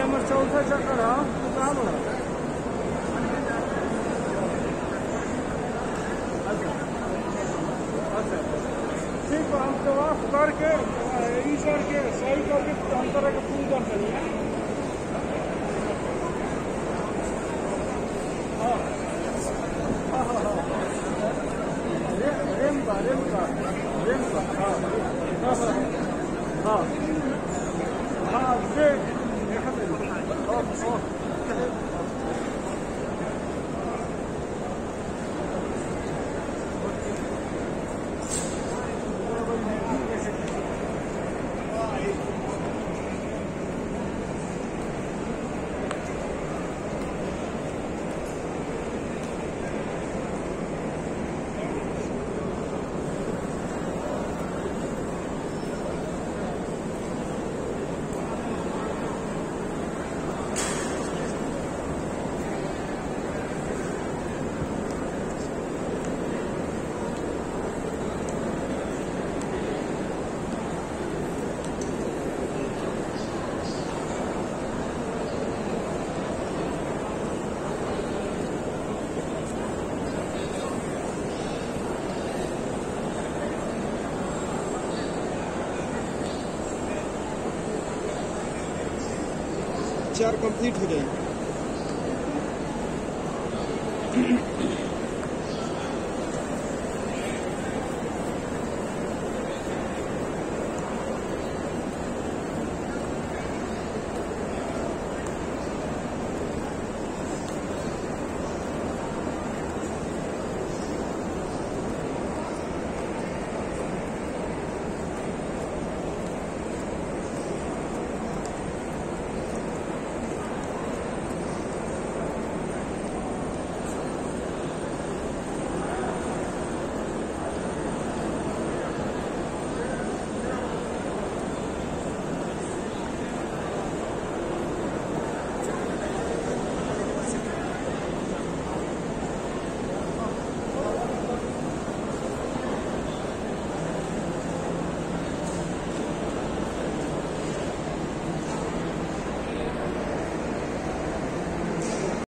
हमारा चौथा चक्कर है, तो कहाँ बोला? अच्छा अच्छा, ठीक है, हम जवाब करके ई करके सही करके हम तरह का फोन कर देंगे। हाँ हाँ हाँ हाँ, रेम का हाँ हाँ हाँ हाँ से चार कंप्लीट हो जाएगी।